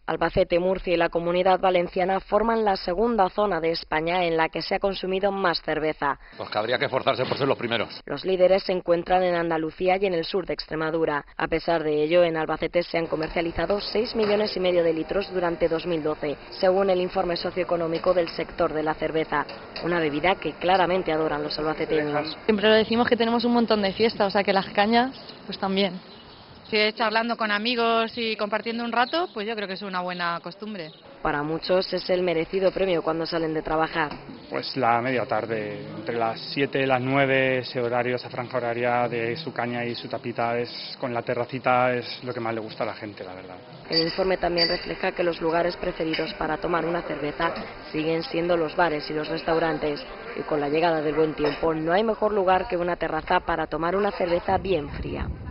Albacete, Murcia y la Comunidad Valenciana forman la segunda zona de España en la que se ha consumido más cerveza. Pues que habría que esforzarse por ser los primeros. Los líderes se encuentran en Andalucía y en el sur de Extremadura. A pesar de ello, en Albacete se han comercializado 6,5 millones de litros durante 2012, según el informe socioeconómico del sector de la cerveza, una bebida que claramente adoran los albaceteños. Siempre lo decimos que tenemos un montón de fiestas, o sea que las cañas, pues también. Si es charlando con amigos y compartiendo un rato, pues yo creo que es una buena costumbre. Para muchos es el merecido premio cuando salen de trabajar. Pues la media tarde, entre las 7 y las 9, ese horario, esa franja horaria de su caña y su tapita, con la terracita es lo que más le gusta a la gente, la verdad. El informe también refleja que los lugares preferidos para tomar una cerveza siguen siendo los bares y los restaurantes. Y con la llegada del buen tiempo no hay mejor lugar que una terraza para tomar una cerveza bien fría.